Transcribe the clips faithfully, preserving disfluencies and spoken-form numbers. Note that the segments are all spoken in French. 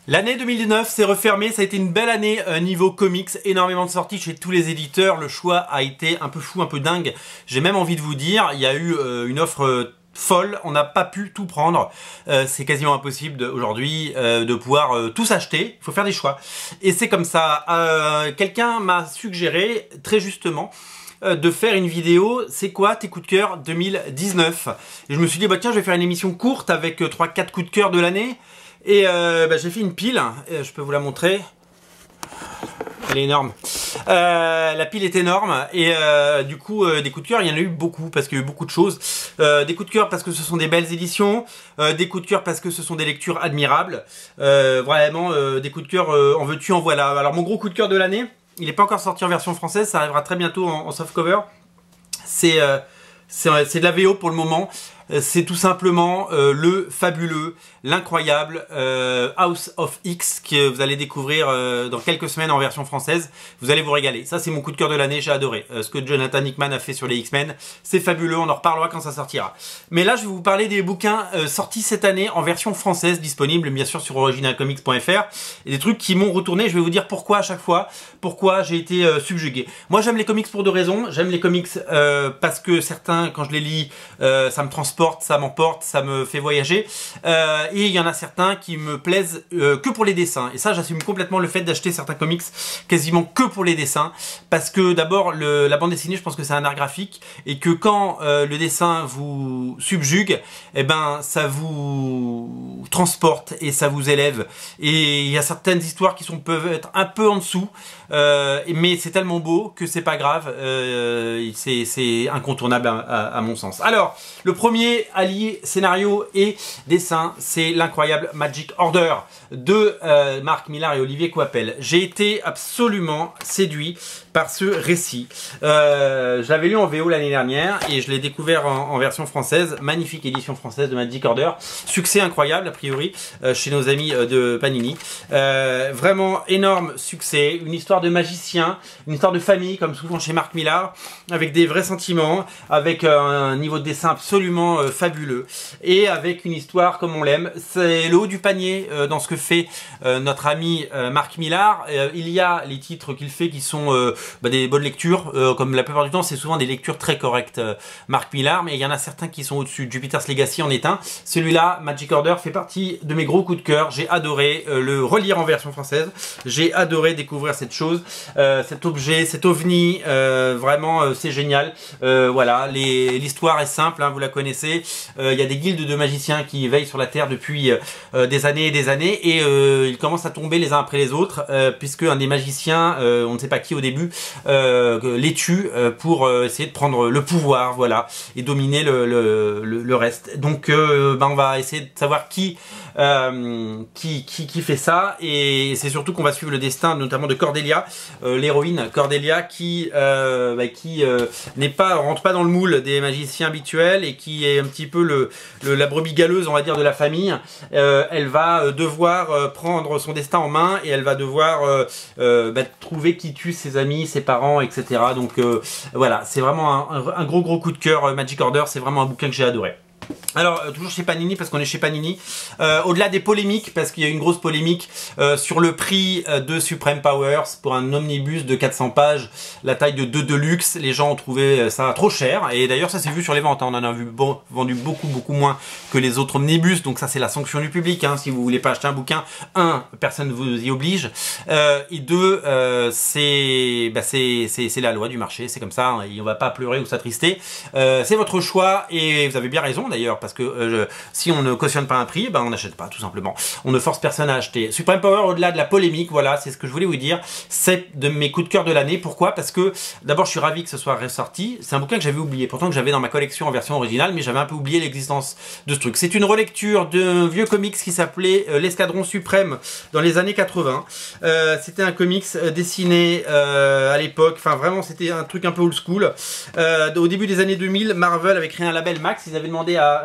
L'année deux mille dix-neuf s'est refermée, ça a été une belle année euh, niveau comics, énormément de sorties chez tous les éditeurs, le choix a été un peu fou, un peu dingue, j'ai même envie de vous dire, il y a eu euh, une offre euh, folle, on n'a pas pu tout prendre, euh, c'est quasiment impossible aujourd'hui euh, de pouvoir euh, tout s'acheter, il faut faire des choix. Et c'est comme ça, euh, quelqu'un m'a suggéré, très justement, euh, de faire une vidéo, c'est quoi tes coups de cœur deux mille dix-neuf? Et je me suis dit, bah tiens, je vais faire une émission courte avec euh, trois quatre coups de cœur de l'année. Et euh, bah, j'ai fait une pile, et je peux vous la montrer. Elle est énorme. Euh, la pile est énorme et euh, du coup euh, des coups de cœur, il y en a eu beaucoup parce qu'il y a eu beaucoup de choses. Euh, des coups de cœur parce que ce sont des belles éditions, euh, des coups de cœur parce que ce sont des lectures admirables. Euh, vraiment euh, des coups de cœur euh, en veux-tu en voilà. Alors mon gros coup de cœur de l'année, il n'est pas encore sorti en version française, ça arrivera très bientôt en, en softcover. C'est euh, c'est de la V O pour le moment. C'est tout simplement euh, le fabuleux, l'incroyable euh, House of X que vous allez découvrir euh, dans quelques semaines en version française. Vous allez vous régaler. Ça, c'est mon coup de cœur de l'année, j'ai adoré. Euh, ce que Jonathan Hickman a fait sur les X-Men, c'est fabuleux, on en reparlera quand ça sortira. Mais là, je vais vous parler des bouquins euh, sortis cette année en version française, disponibles bien sûr sur original comics point F R, et des trucs qui m'ont retourné. Je vais vous dire pourquoi à chaque fois, pourquoi j'ai été euh, subjugué. Moi, j'aime les comics pour deux raisons. J'aime les comics euh, parce que certains, quand je les lis, euh, ça me transporte, ça m'emporte, ça me fait voyager. Euh, et il y en a certains qui me plaisent euh, que pour les dessins. Et ça, j'assume complètement le fait d'acheter certains comics quasiment que pour les dessins. Parce que d'abord, la bande dessinée, je pense que c'est un art graphique. Et que quand euh, le dessin vous subjugue, eh ben, ça vous transporte et ça vous élève. Et il y a certaines histoires qui sont, peuvent être un peu en dessous. Euh, mais c'est tellement beau que c'est pas grave. Euh, c'est incontournable à, à, à mon sens. Alors, le premier allié scénario et dessin, c'est l'incroyable Magic Order de euh, Mark Millar et Olivier Coipel. J'ai été absolument séduit par ce récit. Euh, je l'avais lu en V O l'année dernière et je l'ai découvert en, en version française. Magnifique édition française de Magic Order. Succès incroyable a priori euh, chez nos amis euh, de Panini. Euh, vraiment énorme succès. Une histoire de magicien, une histoire de famille comme souvent chez Mark Millar, avec des vrais sentiments, avec euh, un niveau de dessin absolument euh, fabuleux et avec une histoire comme on l'aime. C'est le haut du panier euh, dans ce que fait euh, notre ami euh, Mark Millar. Euh, il y a les titres qu'il fait qui sont euh, bah, des bonnes lectures, euh, comme la plupart du temps c'est souvent des lectures très correctes euh, Mark Millar, mais il y en a certains qui sont au-dessus. Jupiter's Legacy en est un. Celui-là, Magic Order, fait partie de mes gros coups de cœur. J'ai adoré euh, le relire en version française. J'ai adoré découvrir cette chose, euh, cet objet, cet ovni. Euh, vraiment, euh, c'est génial. Euh, voilà, l'histoire est simple, hein, vous la connaissez. Euh, il y a des guildes de magiciens qui veillent sur la Terre depuis euh, des années et des années, et euh, ils commencent à tomber les uns après les autres, euh, puisque un des magiciens, euh, on ne sait pas qui au début, euh, les tue euh, pour euh, essayer de prendre le pouvoir, voilà, et dominer le, le, le, le reste. Donc, euh, ben, on va essayer de savoir qui, euh, qui, qui, qui fait ça, et c'est surtout qu'on va suivre le destin, notamment de Cordelia, euh, l'héroïne Cordelia, qui, euh, bah, qui euh, n'est pas, rentre pas dans le moule des magiciens habituels et qui est un petit peu le, le la brebis galeuse, on va dire, de la famille. Euh, elle va devoir euh, prendre son destin en main et elle va devoir euh, euh, bah, trouver qui tue ses amis, ses parents, et cetera. Donc euh, voilà, c'est vraiment un, un gros gros coup de cœur. Magic Order, c'est vraiment un bouquin que j'ai adoré. Alors, euh, toujours chez Panini, parce qu'on est chez Panini, euh, au-delà des polémiques, parce qu'il y a eu une grosse polémique euh, sur le prix euh, de Supreme Powers pour un omnibus de quatre cents pages, la taille de deux Deluxe, les gens ont trouvé ça trop cher, et d'ailleurs ça s'est vu sur les ventes, hein. On en a vu bon, vendu beaucoup beaucoup moins que les autres omnibus, donc ça c'est la sanction du public, hein. Si vous voulez pas acheter un bouquin, un, personne ne vous y oblige, euh, et deux, euh, c'est bah, c'est la loi du marché, c'est comme ça, hein, et on va pas pleurer ou s'attrister, euh, c'est votre choix, et vous avez bien raison d'ailleurs, parce que euh, je, si on ne cautionne pas un prix, ben on n'achète pas, tout simplement. On ne force personne à acheter. Supreme Power, au-delà de la polémique, voilà, c'est ce que je voulais vous dire. C'est de mes coups de cœur de l'année. Pourquoi? Parce que d'abord, je suis ravi que ce soit ressorti. C'est un bouquin que j'avais oublié, pourtant que j'avais dans ma collection en version originale, mais j'avais un peu oublié l'existence de ce truc. C'est une relecture d'un vieux comics qui s'appelait euh, l'Escadron Suprême dans les années quatre-vingt. Euh, c'était un comics euh, dessiné euh, à l'époque. Enfin, vraiment, c'était un truc un peu old school. Euh, au début des années deux mille, Marvel avait créé un label Max. Ils avaient demandé à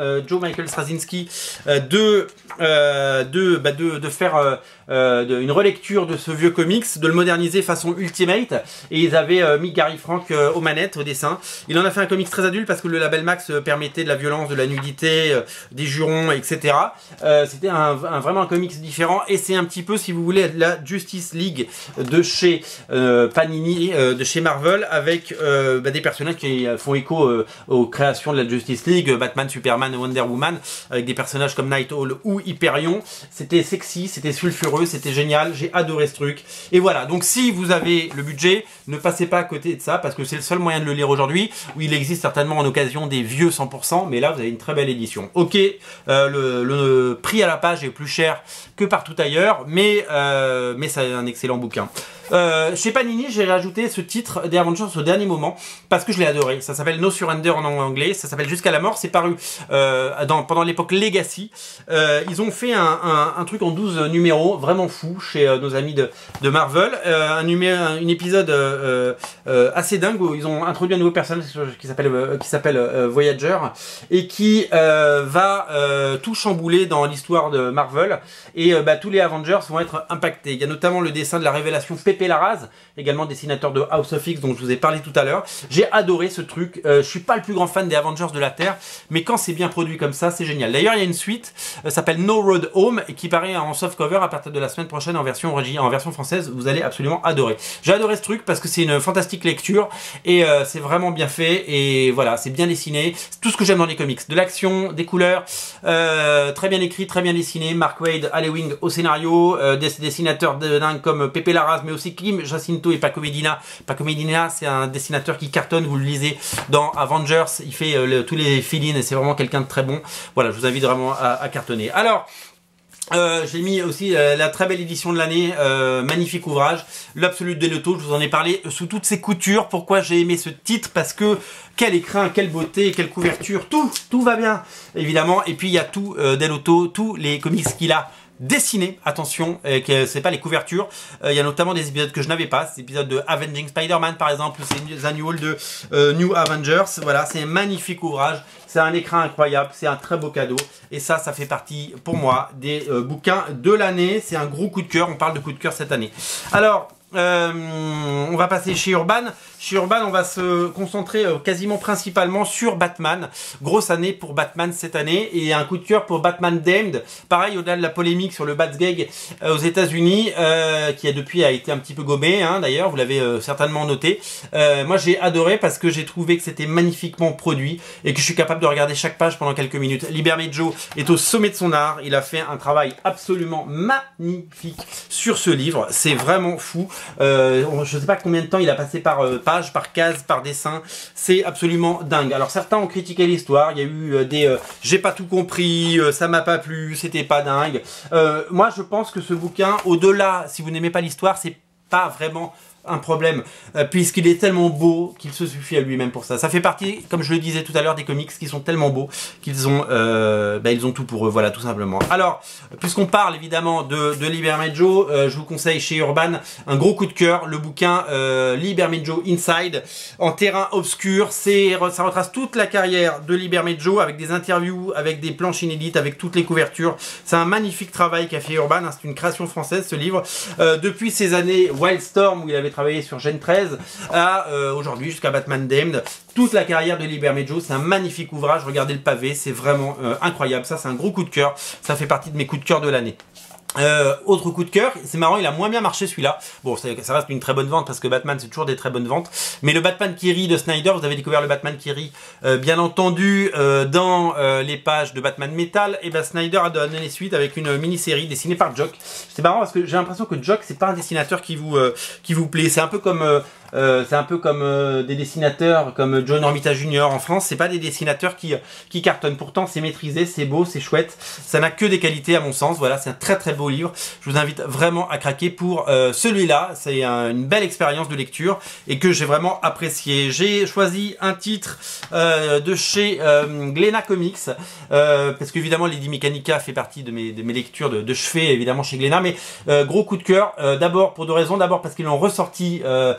euh, Joe Michael Straczynski euh, de, euh, de, bah de, de faire euh, euh, de, une relecture de ce vieux comics, de le moderniser façon Ultimate, et ils avaient euh, mis Gary Frank euh, aux manettes, au dessin. Il en a fait un comics très adulte parce que le label Max euh, permettait de la violence, de la nudité, euh, des jurons, et cetera. Euh, C'était un, un, vraiment un comics différent, et c'est un petit peu, si vous voulez, la Justice League de chez euh, Panini, euh, de chez Marvel, avec euh, bah, des personnages qui font écho euh, aux créations de la Justice League, Batman, Superman, Wonder Woman, avec des personnages comme Night Owl ou Hyperion. C'était sexy, c'était sulfureux, c'était génial, j'ai adoré ce truc. Et voilà, donc si vous avez le budget, ne passez pas à côté de ça, parce que c'est le seul moyen de le lire aujourd'hui, où il existe certainement en occasion des vieux cent pour cent, mais là vous avez une très belle édition. Ok, euh, le, le prix à la page est plus cher que partout ailleurs, mais, euh, mais c'est un excellent bouquin. Euh, chez Panini, j'ai rajouté ce titre des Avengers au dernier moment parce que je l'ai adoré. Ça s'appelle No Surrender en anglais, ça s'appelle Jusqu'à la mort. C'est paru euh, dans, pendant l'époque Legacy. Euh, ils ont fait un, un, un truc en douze numéros vraiment fou chez euh, nos amis de, de Marvel. Euh, un, numé un, un épisode euh, euh, assez dingue où ils ont introduit un nouveau personnage qui s'appelle euh, qui s'appelle euh, Voyager et qui euh, va euh, tout chambouler dans l'histoire de Marvel. Et euh, bah, tous les Avengers vont être impactés. Il y a notamment le dessin de la révélation Pépé Larraz, également dessinateur de House of X dont je vous ai parlé tout à l'heure. J'ai adoré ce truc. Euh, je suis pas le plus grand fan des Avengers de la Terre, mais quand c'est bien produit comme ça, c'est génial. D'ailleurs, il y a une suite, euh, s'appelle No Road Home, et qui paraît en softcover à partir de la semaine prochaine en version en version française. Vous allez absolument adorer. J'ai adoré ce truc parce que c'est une fantastique lecture et euh, c'est vraiment bien fait. Et voilà, c'est bien dessiné. C'est tout ce que j'aime dans les comics. De l'action, des couleurs, euh, très bien écrit, très bien dessiné. Mark Waid, Alewing au scénario, euh, des dessinateurs de dingue comme Pépé Larraz, mais aussi Kim Jacinto et Paco Medina. Paco Medina, c'est un dessinateur qui cartonne, vous le lisez dans Avengers, il fait euh, le, tous les fill-in et c'est vraiment quelqu'un de très bon. Voilà, je vous invite vraiment à, à cartonner. Alors, Euh, j'ai mis aussi euh, la très belle édition de l'année, euh, magnifique ouvrage, l'Absolu de Delotto, je vous en ai parlé sous toutes ses coutures. Pourquoi j'ai aimé ce titre? Parce que quel écrin, quelle beauté, quelle couverture, tout, tout va bien, évidemment. Et puis il y a tout euh, Delotto, tous les comics qu'il a dessiné, attention, euh, que c'est pas les couvertures. Euh, il y a notamment des épisodes que je n'avais pas, des épisodes de Avenging Spider-Man par exemple, ou c'est des annuals de euh, New Avengers. Voilà, c'est un magnifique ouvrage, c'est un écran incroyable, c'est un très beau cadeau. Et ça, ça fait partie pour moi des euh, bouquins de l'année. C'est un gros coup de cœur, on parle de coup de cœur cette année. Alors, Euh, on va passer chez Urban. Chez Urban, on va se concentrer euh, quasiment principalement sur Batman. Grosse année pour Batman cette année et un coup de cœur pour Batman Damned. Pareil, au-delà de la polémique sur le Batgag euh, aux États-Unis, euh, qui a depuis a été un petit peu gommé. Hein, D'ailleurs, vous l'avez euh, certainement noté. Euh, moi, j'ai adoré parce que j'ai trouvé que c'était magnifiquement produit et que je suis capable de regarder chaque page pendant quelques minutes. Liberty Joe est au sommet de son art. Il a fait un travail absolument magnifique sur ce livre. C'est vraiment fou. Euh, je ne sais pas combien de temps il a passé par euh, page, par case, par dessin. C'est absolument dingue. Alors certains ont critiqué l'histoire. Il y a eu euh, des euh, j'ai pas tout compris, euh, ça m'a pas plu, c'était pas dingue. Euh, moi je pense que ce bouquin, au-delà, si vous n'aimez pas l'histoire, c'est pas vraiment un problème, euh, puisqu'il est tellement beau qu'il se suffit à lui-même pour ça. Ça fait partie, comme je le disais tout à l'heure, des comics qui sont tellement beaux qu'ils ont, euh, bah, ils ont tout pour eux, voilà, tout simplement. Alors, puisqu'on parle évidemment de, de Liberty Joe, euh, je vous conseille chez Urban un gros coup de cœur, le bouquin euh, Liberty Joe Inside, en terrain obscur. C'est, ça retrace toute la carrière de Liberty Joe avec des interviews, avec des planches inédites, avec toutes les couvertures. C'est un magnifique travail qu'a fait Urban, hein, c'est une création française ce livre. Euh, depuis ces années Wildstorm où il avait travaillé sur Gen treize à euh, aujourd'hui jusqu'à Batman Damned, toute la carrière de Liberty Joe, c'est un magnifique ouvrage. Regardez le pavé, c'est vraiment euh, incroyable. Ça, c'est un gros coup de cœur. Ça fait partie de mes coups de cœur de l'année. Euh, autre coup de cœur, c'est marrant, il a moins bien marché celui-là. Bon, ça, ça reste une très bonne vente parce que Batman c'est toujours des très bonnes ventes. Mais le Batman qui rit de Snyder, vous avez découvert le Batman qui rit, euh, bien entendu, euh, dans euh, les pages de Batman Metal. Et ben Snyder a donné les suites avec une mini-série dessinée par Jock. C'est marrant parce que j'ai l'impression que Jock c'est pas un dessinateur qui vous euh, qui vous plaît. C'est un peu comme euh, Euh, c'est un peu comme euh, des dessinateurs comme John Romita Junior en France, c'est pas des dessinateurs qui, qui cartonnent. Pourtant c'est maîtrisé, c'est beau, c'est chouette, ça n'a que des qualités à mon sens. Voilà, c'est un très très beau livre. Je vous invite vraiment à craquer pour euh, celui-là. C'est un, une belle expérience de lecture et que j'ai vraiment apprécié. J'ai choisi un titre euh, de chez euh, Glénat Comics euh, parce qu'évidemment Lady Mechanica fait partie de mes, de mes lectures de, de chevet évidemment chez Glénat, mais euh, gros coup de cœur. Euh, d'abord pour deux raisons. D'abord parce qu'ils l'ont ressorti euh, euh,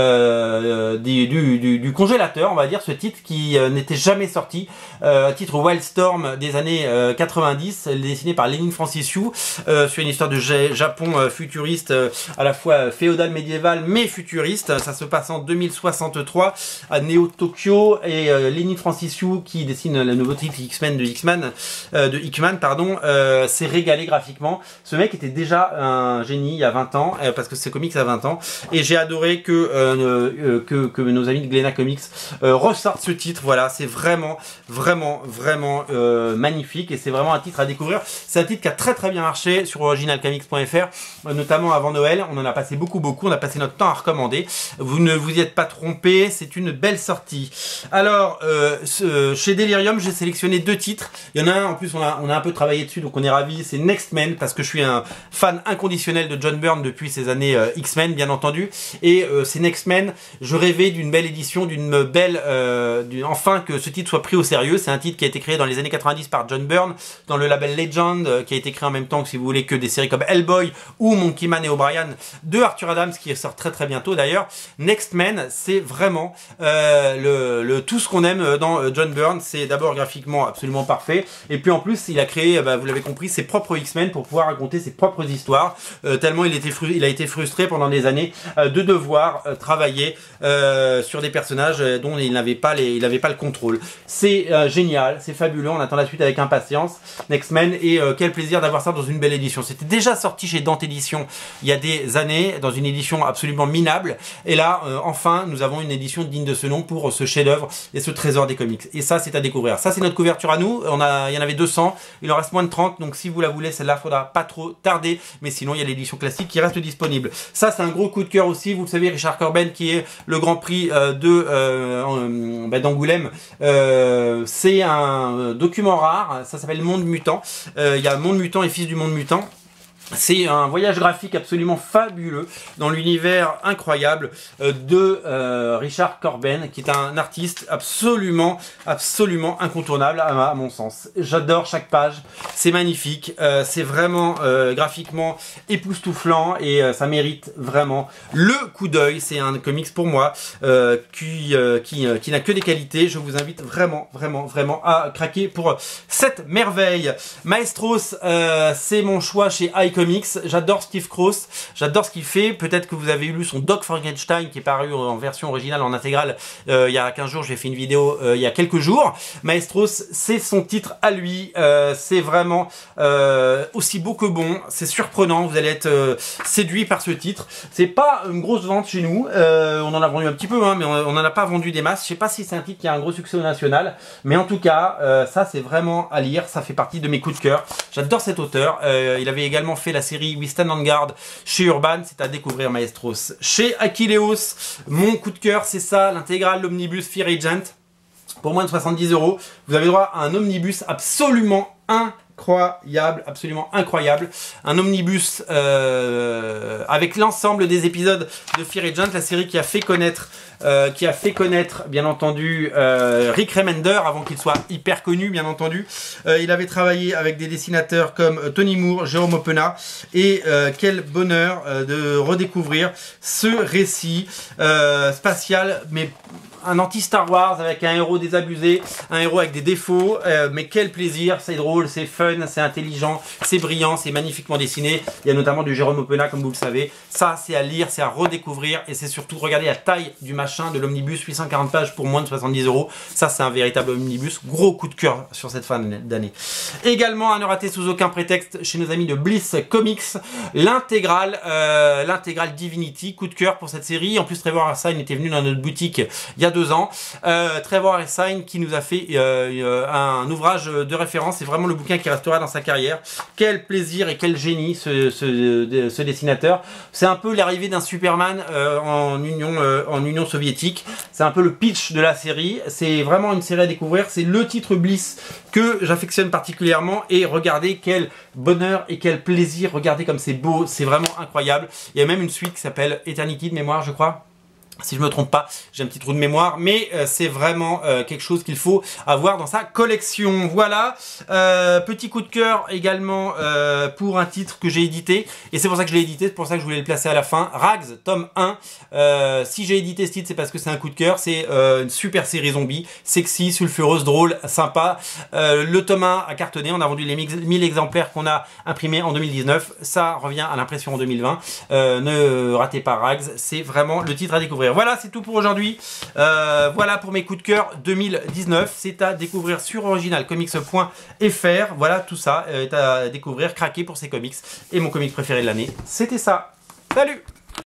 euh, du, du, du, du congélateur, on va dire, ce titre qui euh, n'était jamais sorti, euh, titre Wildstorm des années euh, quatre-vingt-dix, dessiné par Lenin Francis Yu, euh, sur une histoire de Japon euh, futuriste, euh, à la fois féodal médiéval mais futuriste. Ça se passe en deux mille soixante-trois à Neo Tokyo, et euh, Lenin Francis Yu, qui dessine le nouveau titre X-Men de X-Men, euh, de Hickman, pardon, euh, s'est régalé graphiquement. Ce mec était déjà un génie il y a vingt ans, euh, parce que c'est comics à vingt ans, et j'ai adoré que, euh, euh, que que nos amis de Glénat Comics euh, ressortent ce titre. Voilà, c'est vraiment vraiment vraiment euh, magnifique, et c'est vraiment un titre à découvrir. C'est un titre qui a très très bien marché sur original comics point F R, euh, notamment avant Noël. On en a passé beaucoup beaucoup, on a passé notre temps à recommander. Vous ne vous y êtes pas trompé, c'est une belle sortie. Alors euh, ce, chez Delirium, j'ai sélectionné deux titres. Il y en a un, en plus on a, on a un peu travaillé dessus, donc on est ravis. C'est Next Men, parce que je suis un fan inconditionnel de John Byrne depuis ses années euh, X-Men, bien entendu. Et euh, c'est Next Men, je rêvais d'une belle édition, d'une belle, euh, d'une, enfin que ce titre soit pris au sérieux. C'est un titre qui a été créé dans les années quatre-vingt-dix par John Byrne, dans le label Legend, euh, qui a été créé en même temps que, si vous voulez, que des séries comme Hellboy ou Monkey Man et O'Brien de Arthur Adams, qui sort très très bientôt d'ailleurs. Next Men, c'est vraiment euh, le, le tout ce qu'on aime dans euh, John Byrne. C'est d'abord graphiquement absolument parfait, et puis en plus il a créé, bah, vous l'avez compris, ses propres X-Men pour pouvoir raconter ses propres histoires, euh, tellement il, était il a été frustré pendant des années euh, de devoir euh, travailler euh, sur des personnages euh, dont il n'avait pas les, il n'avait pas le contrôle. C'est euh, génial, c'est fabuleux, on attend la suite avec impatience. Next Men, et euh, quel plaisir d'avoir ça dans une belle édition. C'était déjà sorti chez Dante Édition il y a des années, dans une édition absolument minable, et là euh, enfin nous avons une édition digne de ce nom pour ce chef-d'œuvre et ce trésor des comics, et ça c'est à découvrir. Ça c'est notre couverture à nous, on a, il y en avait deux cents, il en reste moins de trente, donc si vous la voulez, celle-là faudra pas trop tarder, mais sinon il y a l'édition classique qui reste disponible. Ça c'est un gros coup de cœur aussi, vous le savez, Richard Corben, qui est le Grand Prix euh, de euh, bah, d'Angoulême, euh, c'est un document rare, ça s'appelle Monde Mutant, euh, il y a Monde Mutant et Fils du Monde Mutant. C'est un voyage graphique absolument fabuleux dans l'univers incroyable de euh, Richard Corben, qui est un artiste absolument, absolument incontournable à, ma, à mon sens. J'adore chaque page, c'est magnifique, euh, c'est vraiment euh, graphiquement époustouflant, et euh, ça mérite vraiment le coup d'œil. C'est un comics pour moi euh, qui, euh, qui, euh, qui n'a que des qualités. Je vous invite vraiment, vraiment, vraiment à craquer pour cette merveille. Maestros, euh, c'est mon choix chez iComics. J'adore Steve Cross, j'adore ce qu'il fait. Peut-être que vous avez lu son Doc Frankenstein, qui est paru en version originale, en intégrale, euh, il y a quinze jours. J'ai fait une vidéo euh, il y a quelques jours. Maestros, c'est son titre à lui, euh, c'est vraiment euh, aussi beau que bon, c'est surprenant, vous allez être euh, séduit par ce titre. C'est pas une grosse vente chez nous, euh, on en a vendu un petit peu, hein, mais on n'en a pas vendu des masses. Je sais pas si c'est un titre qui a un gros succès au national, mais en tout cas, euh, ça c'est vraiment à lire, ça fait partie de mes coups de cœur. J'adore cet auteur, euh, il avait également fait la série We Stand on Guard chez Urban, c'est à découvrir. Maestros. Chez Achilleos, mon coup de cœur, c'est ça, l'intégrale, l'omnibus Fear Agent, pour moins de soixante-dix euros. Vous avez droit à un omnibus absolument incroyable, absolument incroyable. Un omnibus euh, avec l'ensemble des épisodes de Fear Agent, la série qui a fait connaître Euh, qui a fait connaître, bien entendu, euh, Rick Remender, avant qu'il soit hyper connu, bien entendu. Euh, il avait travaillé avec des dessinateurs comme euh, Tony Moore, Jérôme Opena, et euh, quel bonheur euh, de redécouvrir ce récit euh, spatial, mais un anti-Star Wars, avec un héros désabusé, un héros avec des défauts, euh, mais quel plaisir, c'est drôle, c'est fun, c'est intelligent, c'est brillant, c'est magnifiquement dessiné. Il y a notamment du Jérôme Opena, comme vous le savez. Ça, c'est à lire, c'est à redécouvrir, et c'est surtout regarder la taille du machin, de l'omnibus, huit cent quarante pages pour moins de soixante-dix euros. Ça, c'est un véritable omnibus. Gros coup de cœur sur cette fin d'année. Également, à ne rater sous aucun prétexte, chez nos amis de Bliss Comics, l'intégrale, euh, l'intégrale Divinity. Coup de cœur pour cette série. En plus, Trevor Hairsine était venu dans notre boutique il y a deux ans. Euh, Trevor Hairsine qui nous a fait euh, un ouvrage de référence. C'est vraiment le bouquin qui restera dans sa carrière. Quel plaisir et quel génie ce, ce, ce dessinateur. C'est un peu l'arrivée d'un Superman euh, en Union, euh, en Union soviétique. C'est un peu le pitch de la série. C'est vraiment une série à découvrir. C'est le titre Bliss que j'affectionne particulièrement. Et regardez quel bonheur et quel plaisir. Regardez comme c'est beau. C'est vraiment incroyable. Il y a même une suite qui s'appelle Eternity de mémoire, je crois. Si je me trompe pas, j'ai un petit trou de mémoire, mais euh, c'est vraiment euh, quelque chose qu'il faut avoir dans sa collection. Voilà, euh, petit coup de cœur également euh, pour un titre que j'ai édité, et c'est pour ça que je l'ai édité, c'est pour ça que je voulais le placer à la fin. Rags, tome un. Euh, si j'ai édité ce titre, c'est parce que c'est un coup de cœur. C'est euh, une super série zombie, sexy, sulfureuse, drôle, sympa. Euh, le tome un a cartonné, on a vendu les mille exemplaires qu'on a imprimés en deux mille dix-neuf. Ça revient à l'impression en deux mille vingt. Euh, ne ratez pas Rags, c'est vraiment le titre à découvrir. Voilà, c'est tout pour aujourd'hui. Euh, voilà pour mes coups de cœur deux mille dix-neuf. C'est à découvrir sur original comics point F R. Voilà, tout ça est à découvrir. Craquer pour ces comics. Et mon comics préféré de l'année, c'était ça. Salut!